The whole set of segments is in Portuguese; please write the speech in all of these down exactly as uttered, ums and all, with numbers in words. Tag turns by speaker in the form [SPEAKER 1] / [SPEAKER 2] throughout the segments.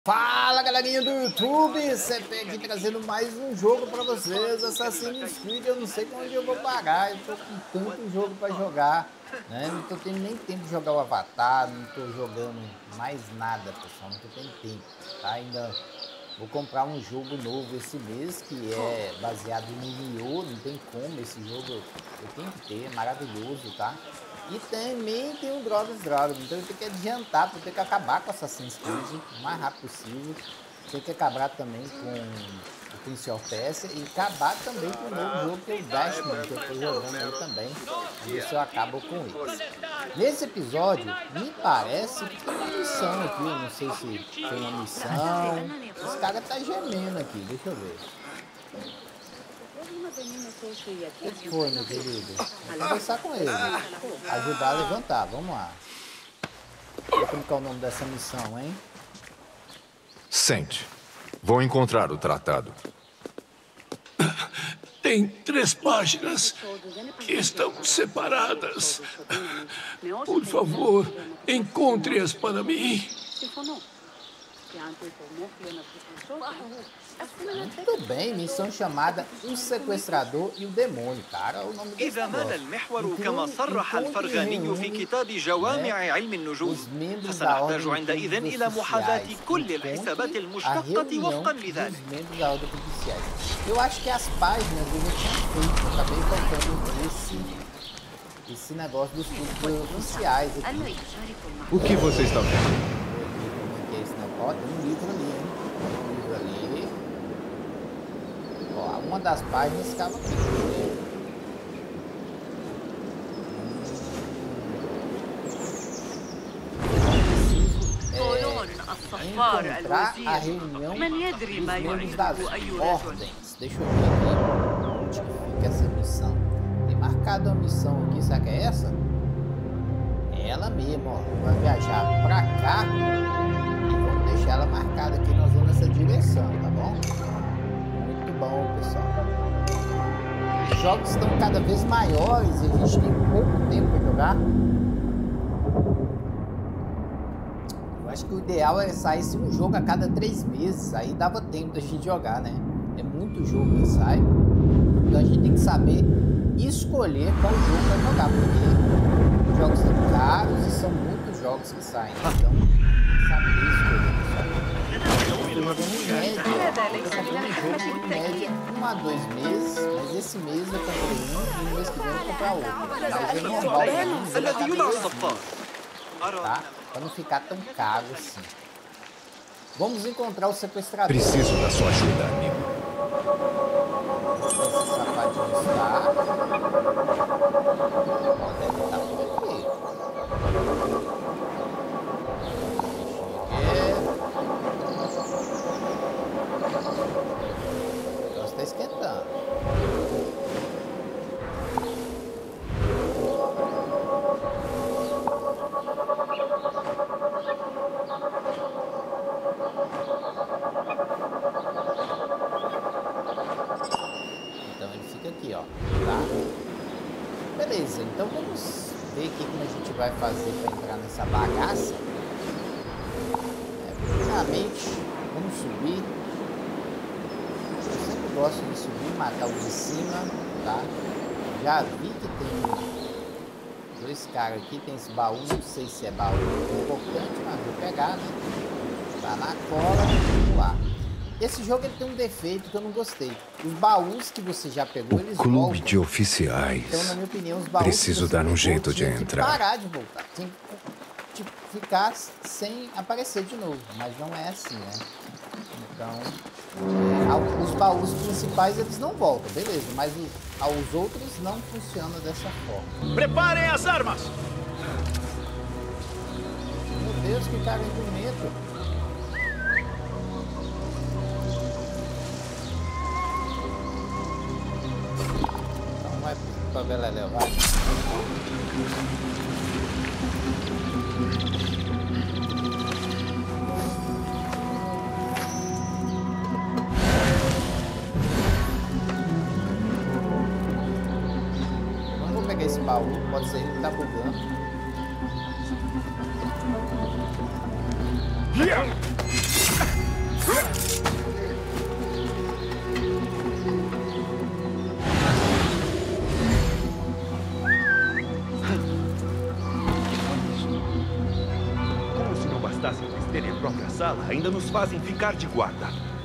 [SPEAKER 1] Fala galerinha do YouTube, C P aqui trazendo mais um jogo pra vocês, Assassin's Creed. Eu não sei onde eu vou parar, eu tô com tanto jogo pra jogar, né? Não tô tendo nem tempo de jogar o Avatar, não tô jogando mais nada, pessoal, não tô tendo tempo, tá? Ainda vou comprar um jogo novo esse mês, que é baseado no Nioh, não tem como, esse jogo eu tenho que ter, é maravilhoso, tá? E também tem o Dragon's Dragon, então eu tenho que adiantar, porque eu tenho que acabar com Assassin's Creed o mais rápido possível. Tenho que acabar também com o Prince of Persia e acabar também com o novo jogo que é o Dashman, que eu tô jogando aí também. E isso eu acabo com isso. Nesse episódio, me parece que tem uma missão aqui, eu não sei se tem uma missão. Esse cara tá gemendo aqui, deixa eu ver. O que foi, meu querido? Vou conversar com ele. Ajudar a levantar, vamos lá. Como que é o nome dessa missão, hein?
[SPEAKER 2] Sente. Vou encontrar o tratado.
[SPEAKER 3] Tem três páginas que estão separadas. Por favor, encontre-as para mim.
[SPEAKER 1] Muito bem, missão chamada O Sequestrador e o Demônio, cara, o nome desse
[SPEAKER 4] إذا مال المحور كما صرح الفرغاني في كتاب جوامع علم النجوم فسنحتاج عندئذ إلى محاذاة كل الحسابات المشتقة وفقا لذلك.
[SPEAKER 1] Eu acho que as páginas eu já tinha feito, eu acabei colocando esse, esse negócio dos cursos oficiais aqui.
[SPEAKER 2] O que você está vendo?
[SPEAKER 1] Como é que é esse negócio? Tem um livro ali, hein? Um livro ali. Ó, uma das páginas ficava aqui. Encontrar a reunião dos membros das ordens. Deixa eu ver aqui onde fica essa missão. Tem marcado a missão aqui, será que é essa? É ela mesmo, ó. Vai viajar pra cá e vamos deixar ela marcada aqui. Nós vamos nessa direção, tá bom? Muito bom, pessoal. Os jogos estão cada vez maiores e a gente tem pouco tempo para jogar. Acho que o ideal é sair um jogo a cada três meses, aí dava tempo da gente jogar, né? É muito jogo que sai, então a gente tem que saber escolher qual jogo vai jogar, porque os jogos são caros e são muitos jogos que saem, então tem que saber escolher, pessoal. Eu tô jogando em média, eu tô comprando um jogo em média um a dois meses, mas esse mês eu comprei um e no mês que vem eu vou comprar outro, mas é normal, tá? Para não ficar tão caro assim. Vamos encontrar o sequestrador.
[SPEAKER 2] Preciso da sua ajuda, amigo.
[SPEAKER 1] Esse sapatinho está. Ó, deve estar por aqui. O negócio está esquentando. Aqui, ó, tá? Beleza, então vamos ver aqui como a gente vai fazer para entrar nessa bagaça. É, primeiramente, vamos subir. Eu sempre gosto de subir, matar os de cima, tá? Já vi que tem dois caras aqui, tem esse baú, não sei se é baú importante, mas vou pegar, né? Tá na cola, vamos lá. Esse jogo ele tem um defeito que eu não gostei. Os baús que você já pegou,
[SPEAKER 2] o
[SPEAKER 1] eles
[SPEAKER 2] clube
[SPEAKER 1] voltam.
[SPEAKER 2] de oficiais.
[SPEAKER 1] Então, na minha opinião, os baús
[SPEAKER 2] Preciso dar um jeito de entrar.
[SPEAKER 1] Tem que parar de voltar. Tem que tipo, ficar sem aparecer de novo. Mas não é assim, né? Então, é, os baús principais eles não voltam, beleza. Mas os, os outros não funcionam dessa forma.
[SPEAKER 4] Preparem as armas!
[SPEAKER 1] Meu Deus, que cara bonito. Pra ver ela levar. Não vou pegar esse baú, pode ser ele que tá bugando.
[SPEAKER 5] sala ainda nos fazem ficar de guarda.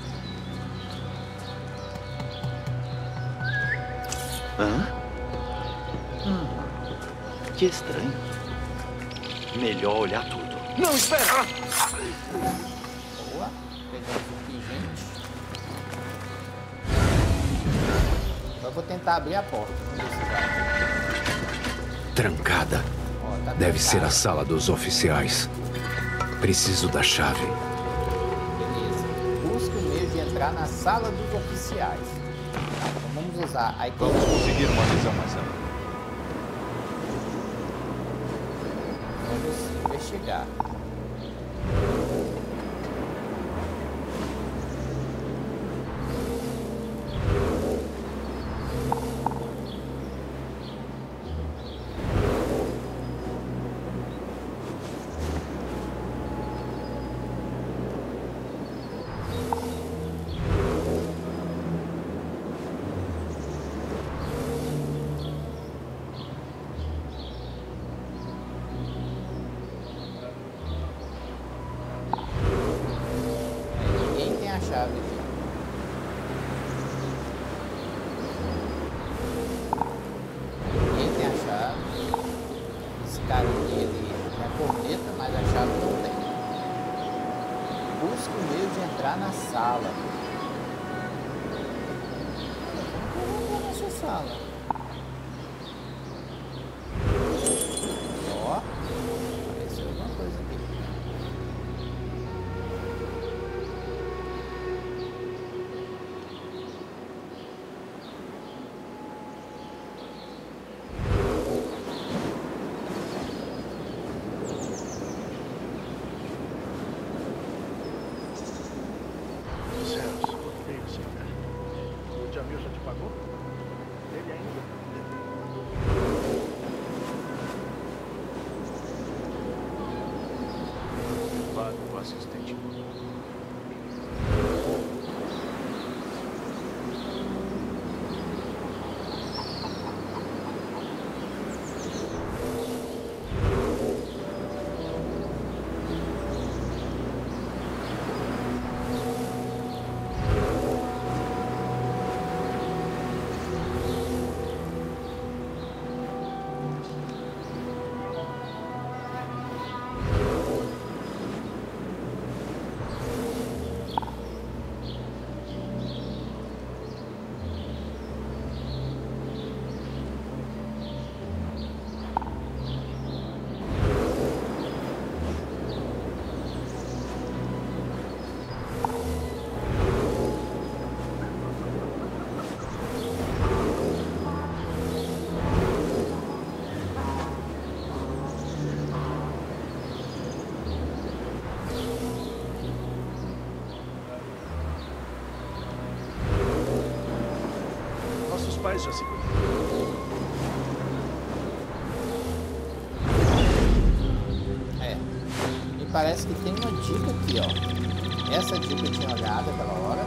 [SPEAKER 5] Hã? Hum, que estranho. Melhor olhar tudo. Não, espera!
[SPEAKER 1] Boa. Pegamos aqui, gente. Agora eu vou tentar abrir a porta. Vamos ver se vai.
[SPEAKER 2] Trancada.
[SPEAKER 1] Ó, tá
[SPEAKER 2] Deve ser a
[SPEAKER 1] trancada.
[SPEAKER 2] sala dos oficiais. Preciso da chave.
[SPEAKER 1] Beleza. Busque o meio de entrar na sala dos oficiais. Tá, então vamos usar a equipe.
[SPEAKER 5] Vamos conseguir uma visão mais ampla.
[SPEAKER 1] Vamos investigar. Ninguém tem a chave aqui. Ninguém tem a chave. Esse cara aqui, ele tem a corneta, mas a chave não tem. Busque o meio de entrar na sala. Como que eu vou entrar nessa sala? Ó, apareceu alguma coisa aqui.
[SPEAKER 6] Celso, o que veio assim, cara? O Jamil já te pagou? Ele ainda? Paga o assistente. Nossos pais já se cuidam.
[SPEAKER 1] É. Me parece que tem uma dica aqui, ó. Essa dica eu tinha olhado aquela hora.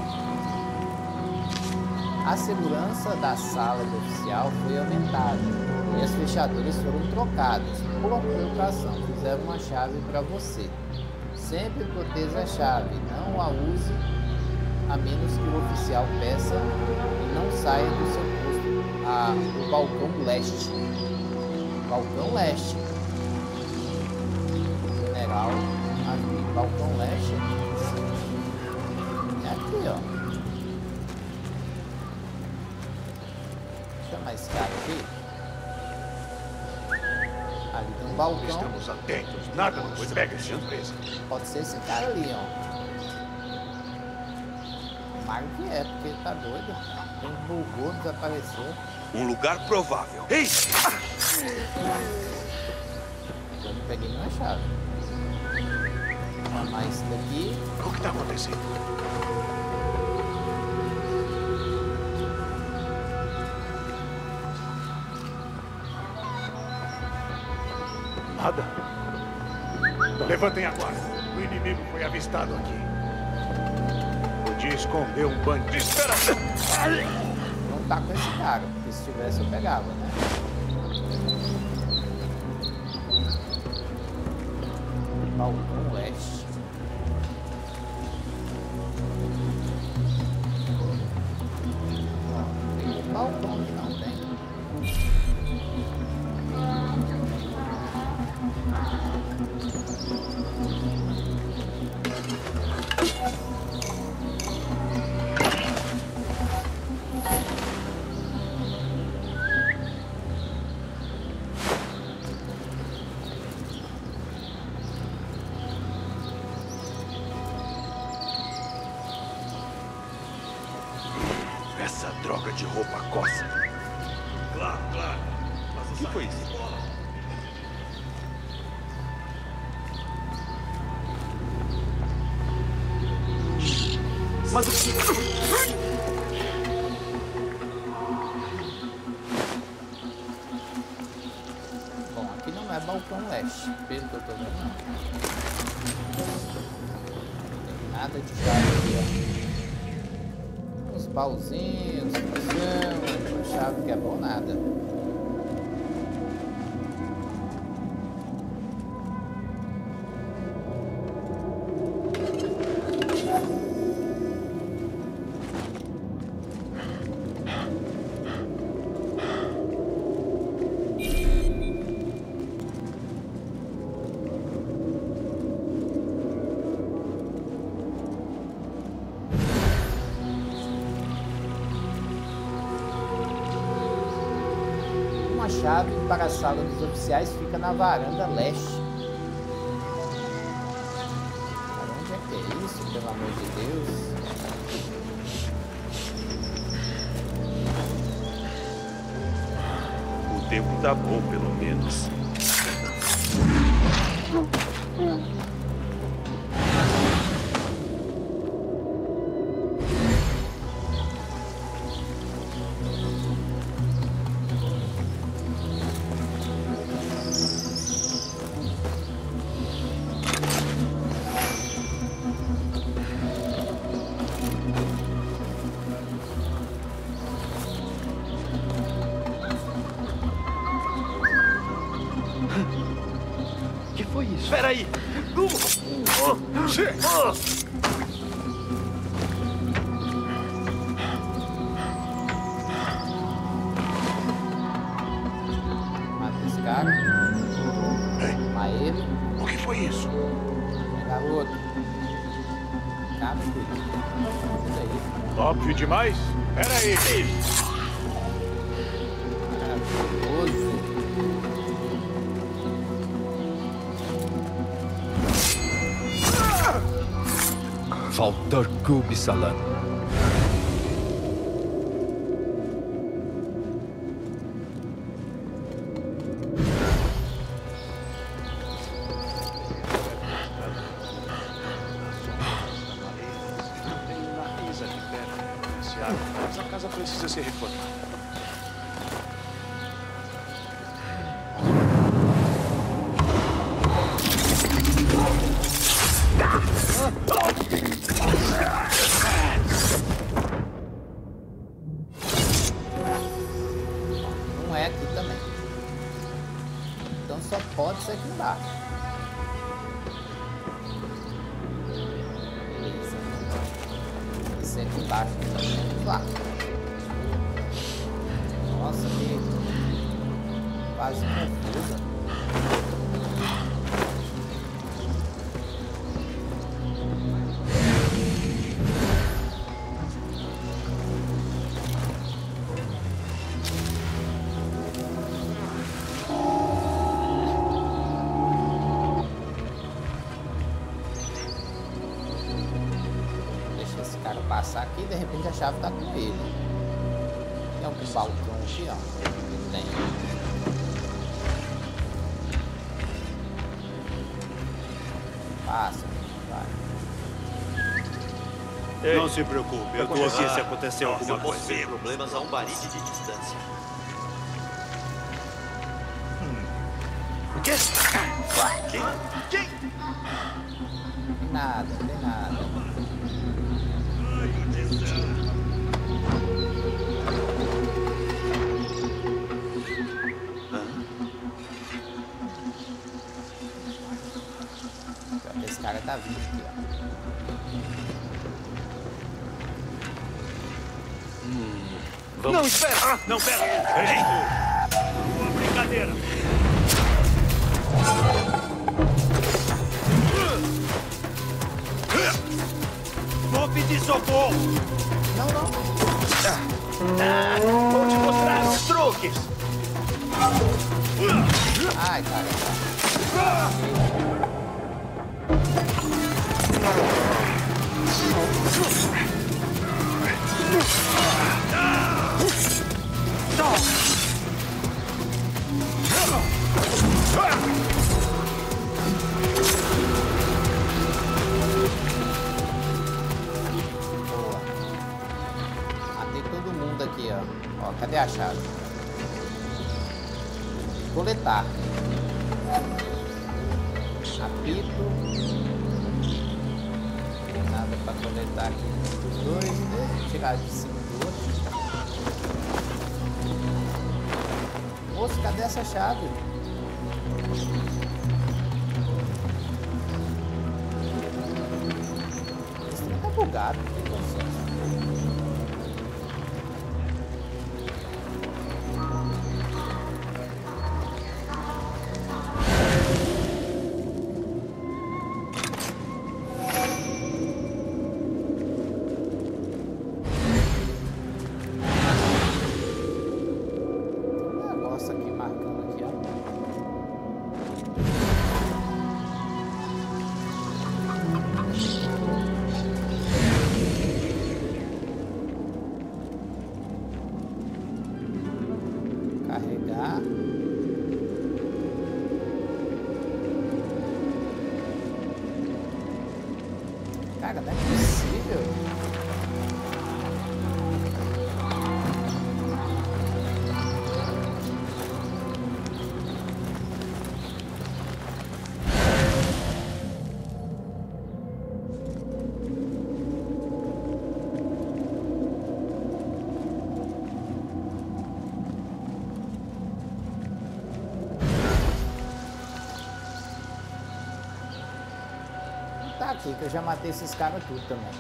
[SPEAKER 1] A segurança da sala do oficial foi aumentada e as fechaduras foram trocadas. Por precaução, fizeram uma chave para você. Sempre proteja a chave, não a use a menos que o oficial peça e não saia do seu posto. Ah, o balcão leste. Balcão leste. General, aqui, balcão leste. É aqui, ó. Deixa eu chamar esse cara aqui. Ali tem um balcão.
[SPEAKER 6] Estamos atentos, nada nos pega de surpresa.
[SPEAKER 1] Pode ser esse cara ali, ó. Tomara que é, porque tá doido. Tem bugou, desapareceu.
[SPEAKER 5] Um lugar provável. Ei!
[SPEAKER 1] Eu não peguei nenhuma chave. Vou chamar esse daqui.
[SPEAKER 6] O que está acontecendo? Nada. Levantem a guarda. O inimigo foi avistado aqui. Podia esconder um bandido. Espera!
[SPEAKER 1] Não tá com esse cara, porque se tivesse eu pegava, né? Balcão leste.
[SPEAKER 5] Essa droga de roupa coça.
[SPEAKER 6] Claro, claro.
[SPEAKER 5] O que foi isso? Mas o que...
[SPEAKER 1] Bom, aqui não é balcão leste, pelo que eu tô vendo, não. Não tem nada de chave aqui, ó. Uns pauzinhos, fusão, uma chave que é bom nada. A chave para a sala dos oficiais fica na varanda leste. Cara, onde é que é isso, pelo amor de Deus?
[SPEAKER 5] O tempo tá bom, pelo menos.
[SPEAKER 4] foi isso?
[SPEAKER 5] Espera aí!
[SPEAKER 1] Mata esse cara. Mata ele.
[SPEAKER 6] O que foi isso?
[SPEAKER 1] Garoto. Calma, filho. Isso aí.
[SPEAKER 6] Óbvio demais? Pera aí.
[SPEAKER 1] Maravilhoso.
[SPEAKER 2] Valtar Kubi Salan.
[SPEAKER 6] Mas a casa precisa ser reformada.
[SPEAKER 1] Não é aqui também. Então só pode ser aqui embaixo. Beleza. Esse é aqui embaixo. Então vamos lá. Nossa, que quase confusa. Passar aqui e de repente a chave tá com ele. Tem algum balcão aqui, ó. Tem. Passa, vai.
[SPEAKER 7] Ei, não se preocupe, eu tô aqui se acontecer
[SPEAKER 5] Nossa,
[SPEAKER 7] alguma
[SPEAKER 5] eu
[SPEAKER 7] coisa.
[SPEAKER 5] posso
[SPEAKER 7] Sem
[SPEAKER 5] ver.
[SPEAKER 7] problemas a um barite de distância.
[SPEAKER 5] O quê? Quem? Quem?
[SPEAKER 1] Tem nada, tem nada. Esse cara tá vindo aqui, ó.
[SPEAKER 5] Hum,
[SPEAKER 7] Vamos. Não, espera! Ah, não, pera! Ei! Uma brincadeira! pedir socorro!
[SPEAKER 1] Não, não.
[SPEAKER 7] Ah, vou te mostrar os truques!
[SPEAKER 1] Ai, cara. Boa. Matei todo mundo aqui, ó. Ó, cadê a chave? Coletar. Apito. Nada pra coletar aqui. Os dois, né? Tirar de cima do outro. Moço, cadê essa chave? Esse trem tá bugado, não tem condições. Carregar. Cara, não é possível. Tá aqui, que eu já matei esses caras tudo também.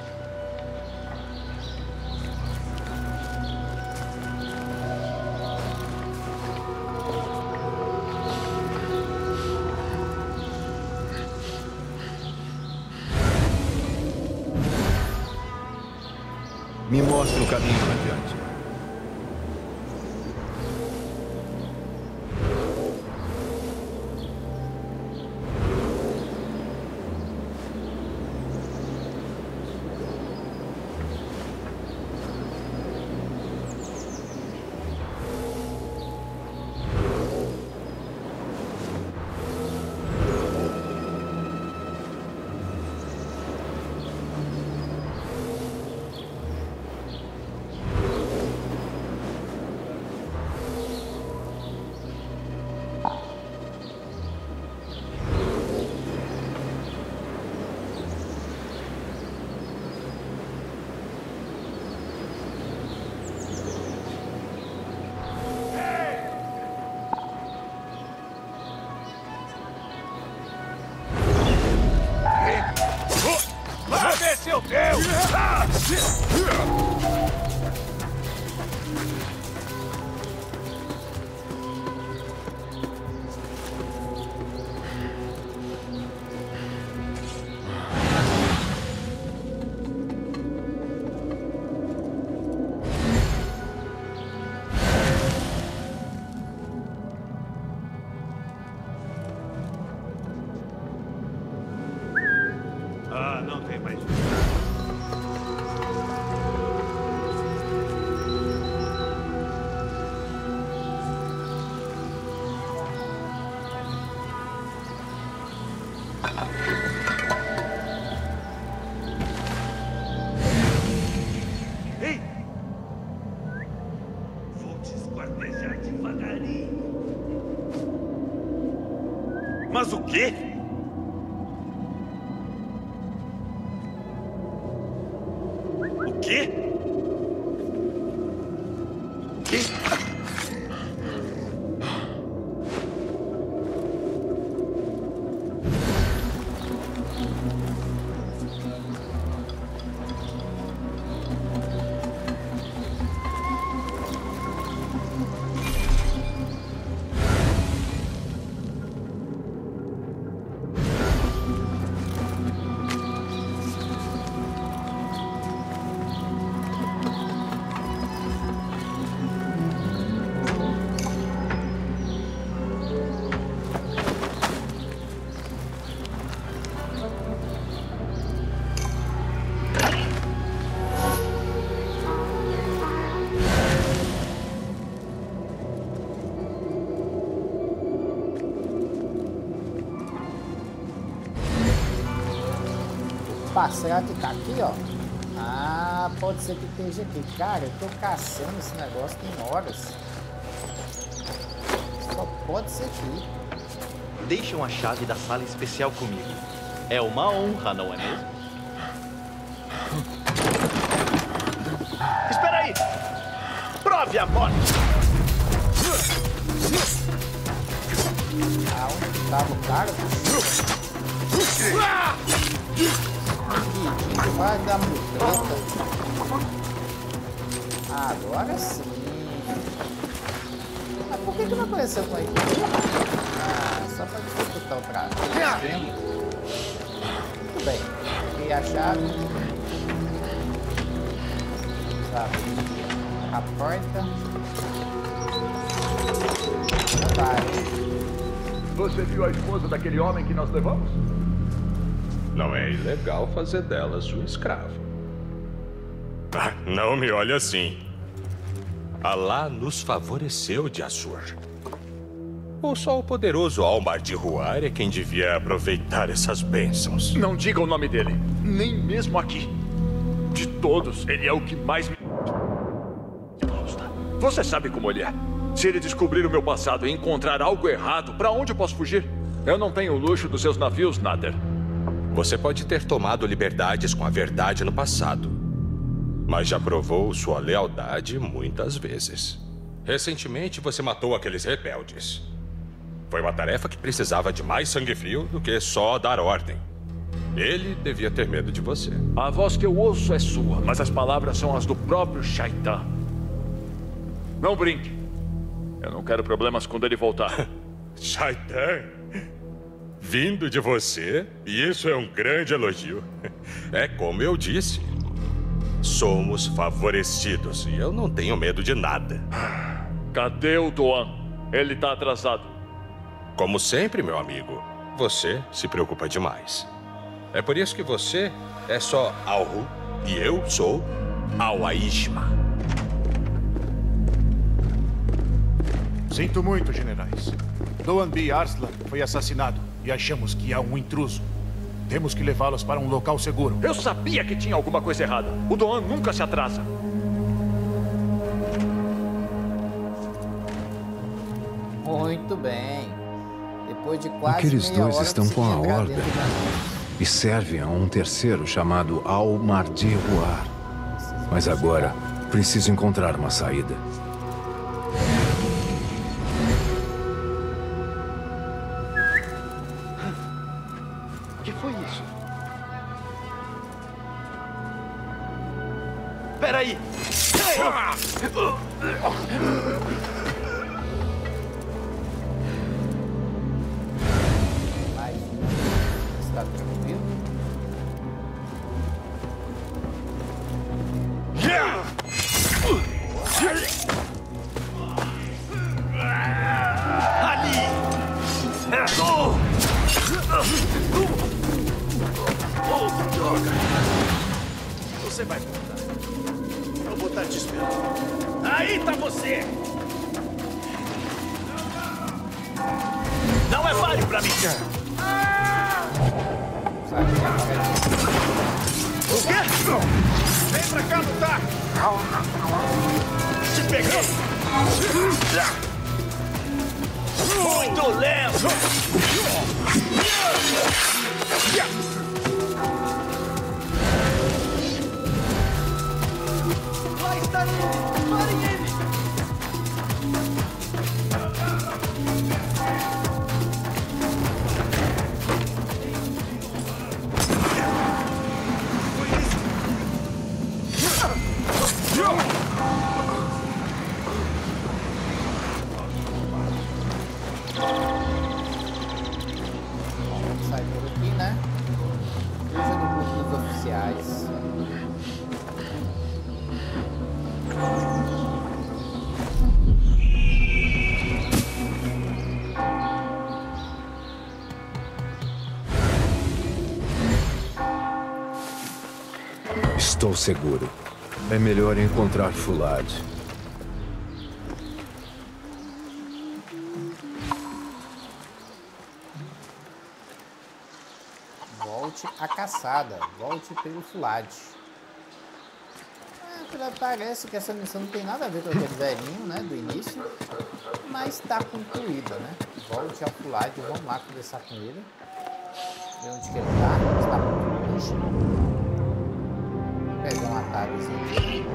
[SPEAKER 5] Me mostra o caminho adiante.
[SPEAKER 7] Meu Deus! Ah! Ah, não tem mais. Ei! Vou te esquartejar devagarinho. Mas o quê? O quê? Quê?
[SPEAKER 1] Opa, será que tá aqui, ó? Ah, pode ser que esteja aqui. Cara, eu tô caçando esse negócio tem horas. Só pode ser aqui.
[SPEAKER 4] Deixam a chave da sala especial comigo. É uma honra, não é mesmo?
[SPEAKER 7] Espera aí! Prove a morte!
[SPEAKER 1] Aonde tava o cara? Vai dar mutreta. Ah, agora sim. Mas por que que não apareceu com a equipe? Ah, só pra dificultar o trabalho. Muito bem. Peguei a chave. Abrir a porta. Vai.
[SPEAKER 5] Você viu a esposa daquele homem que nós levamos?
[SPEAKER 2] Não é ilegal fazer dela sua escrava. Ah, não me olhe assim. Alá nos favoreceu de Assur. Ou só o poderoso Al-Mardi-Ruar é quem devia aproveitar essas bênçãos?
[SPEAKER 6] Não diga o nome dele, nem mesmo aqui. De todos, ele é o que mais me gosta. Você sabe como ele é. Se ele descobrir o meu passado e encontrar algo errado, para onde eu posso fugir? Eu não tenho o luxo dos seus navios, Nader.
[SPEAKER 2] Você pode ter tomado liberdades com a verdade no passado, mas já provou sua lealdade muitas vezes. Recentemente, você matou aqueles rebeldes. Foi uma tarefa que precisava de mais sangue frio do que só dar ordem. Ele devia ter medo de você.
[SPEAKER 6] A voz que eu ouço é sua, mas as palavras são as do próprio Shaitan. Não brinque. Eu não quero problemas quando ele voltar.
[SPEAKER 2] Shaitan? Vindo de você? Isso é um grande elogio. É como eu disse. Somos favorecidos e eu não tenho medo de nada.
[SPEAKER 6] Cadê o Doan? Ele tá atrasado.
[SPEAKER 2] Como sempre, meu amigo, você se preocupa demais. É por isso que você é só Alru e eu sou Al-Aishma.
[SPEAKER 6] Sinto muito, generais. Doan B. Arslan foi assassinado e achamos que há um intruso. Temos que levá-los para um local seguro. Eu sabia que tinha alguma coisa errada. O Doan nunca se atrasa.
[SPEAKER 1] Muito bem. Depois de quase
[SPEAKER 8] Aqueles
[SPEAKER 1] meia
[SPEAKER 8] dois
[SPEAKER 1] hora,
[SPEAKER 8] estão com a
[SPEAKER 1] consegui entrar
[SPEAKER 8] ordem
[SPEAKER 1] dentro da nave.
[SPEAKER 8] e servem a um terceiro chamado Al-Mardi-Ruar. Mas agora, preciso encontrar uma saída.
[SPEAKER 4] O que foi isso? Peraí!
[SPEAKER 1] Mas está tranquilo?
[SPEAKER 7] Você vai voltar. Eu vou estar te esperando. Aí tá você! Não é páreo pra mim! O quê? Vem pra cá lutar! Te peguei! Muito lento! Lá está ele! Parem ele!
[SPEAKER 1] Vamos sair por aqui, né? Veja no grupo dos oficiais.
[SPEAKER 8] Estou seguro. É melhor encontrar Fulad.
[SPEAKER 1] Volte a caçada. Volte pelo Fulad. É, parece que essa missão não tem nada a ver com aquele velhinho, né, do início. Mas está concluída, né? Volte ao Fulad, vamos lá conversar com ele. Ver onde que ele está. Está muito longe. Vou pegar um atalhozinho aqui.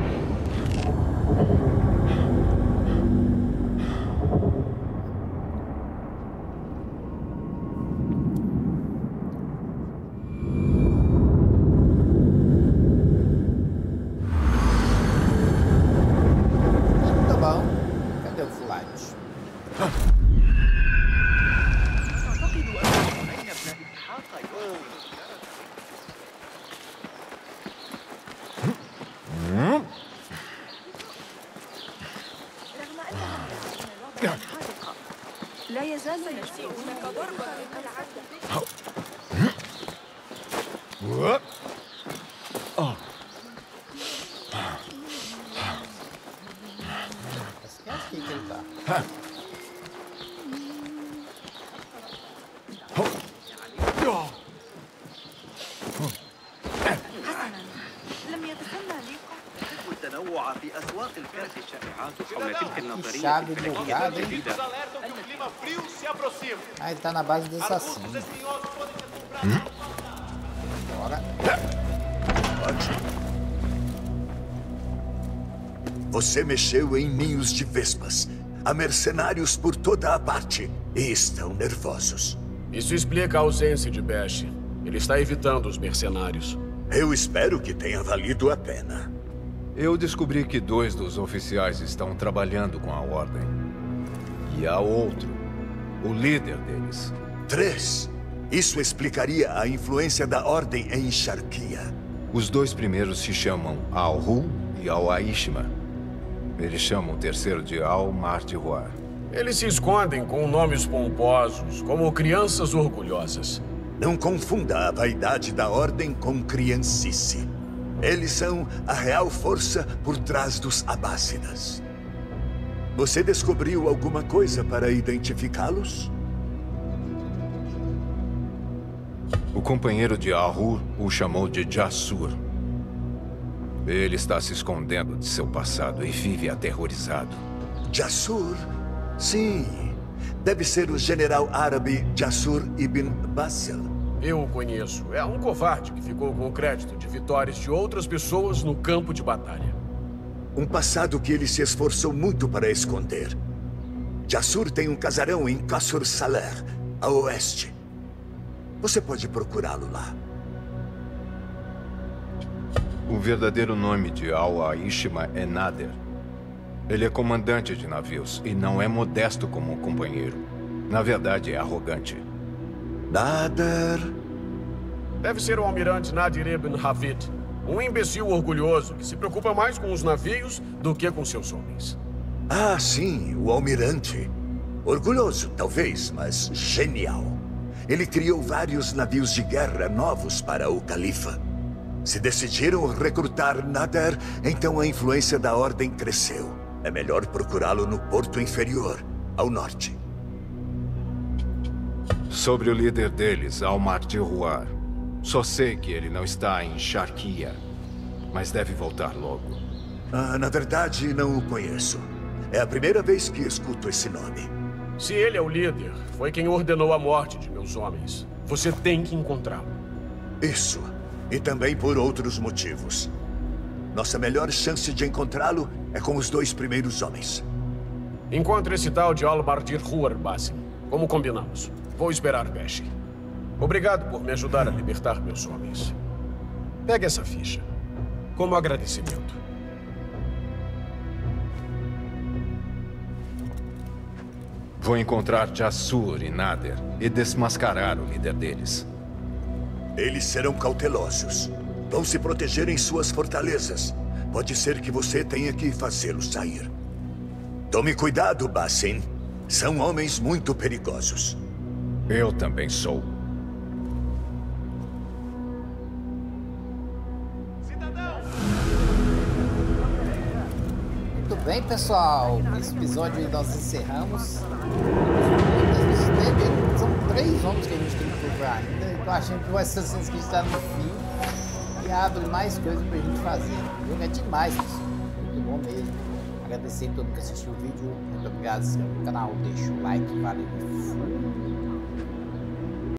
[SPEAKER 1] Chave bugada, hein? Ah, ele tá na base do assassino. Hum? Bora.
[SPEAKER 5] Ótimo. Você mexeu em ninhos de vespas. Há mercenários por toda a parte e estão nervosos.
[SPEAKER 9] Isso explica a ausência de Bash. Ele está evitando os mercenários.
[SPEAKER 5] Eu espero que tenha valido a pena.
[SPEAKER 8] Eu descobri que dois dos oficiais estão trabalhando com a Ordem. E há outro, o líder deles.
[SPEAKER 5] Três. Isso explicaria a influência da Ordem em Sharkia.
[SPEAKER 8] Os dois primeiros se chamam Al-Hu e Al-Aishma. Eles chamam o terceiro de Al-Mardihuar.
[SPEAKER 9] Eles se escondem com nomes pomposos, como crianças orgulhosas.
[SPEAKER 5] Não confunda a vaidade da Ordem com criancice. Eles são a real força por trás dos Abássidas. Você descobriu alguma coisa para identificá-los?
[SPEAKER 8] O companheiro de Al-Hu o chamou de Jassur. Ele está se escondendo de seu passado e vive aterrorizado.
[SPEAKER 5] Jassur? Sim. Deve ser o general árabe Jassur ibn Basil.
[SPEAKER 9] Eu o conheço. É um covarde que ficou com o crédito de vitórias de outras pessoas no campo de batalha.
[SPEAKER 5] Um passado que ele se esforçou muito para esconder. Jassur tem um casarão em Qasr Saleh, a oeste. Você pode procurá-lo lá.
[SPEAKER 8] O verdadeiro nome de Al-Aishma é Nader. Ele é comandante de navios e não é modesto como um companheiro. Na verdade, é arrogante.
[SPEAKER 5] Nader...
[SPEAKER 9] Deve ser o almirante Nadir ibn Hafid. Um imbecil orgulhoso que se preocupa mais com os navios do que com seus homens.
[SPEAKER 5] Ah, sim, o almirante. Orgulhoso, talvez, mas genial. Ele criou vários navios de guerra novos para o califa. Se decidiram recrutar Nader, então a influência da Ordem cresceu. É melhor procurá-lo no Porto Inferior, ao norte.
[SPEAKER 8] Sobre o líder deles, Al-Mardihuar. Só sei que ele não está em Sharkia, mas deve voltar logo.
[SPEAKER 5] Ah, na verdade, não o conheço. É a primeira vez que escuto esse nome.
[SPEAKER 9] Se ele é o líder, foi quem ordenou a morte de meus homens. Você tem que encontrá-lo.
[SPEAKER 5] Isso. E também por outros motivos. Nossa melhor chance de encontrá-lo é com os dois primeiros homens.
[SPEAKER 9] Encontre esse tal de Al-Mardihuar, Basim. Como combinamos. Vou esperar Bash. Obrigado por me ajudar a libertar meus homens. Pegue essa ficha. Como agradecimento.
[SPEAKER 8] Vou encontrar Jassur e Nader e desmascarar o líder deles.
[SPEAKER 5] Eles serão cautelosos. Vão se proteger em suas fortalezas. Pode ser que você tenha que fazê-los sair. Tome cuidado, Basim. São homens muito perigosos.
[SPEAKER 8] Eu também sou.
[SPEAKER 1] Muito bem, pessoal. Nesse episódio nós encerramos. São três homens que a gente tem que procurar ainda. Eu tô achando que o Assassin's Creed está no fim e abre mais coisas pra gente fazer. O jogo é demais, pessoal. Muito bom mesmo. Agradecer a todo mundo que assistiu o vídeo. Muito obrigado. Se inscreve no canal, deixa o like. Valeu.